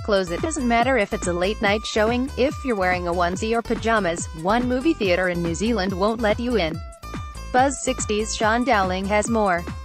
clothes. It doesn't matter if it's a late-night showing, if you're wearing a onesie or pajamas, one movie theater in New Zealand won't let you in. Buzz 60's Dowling has more.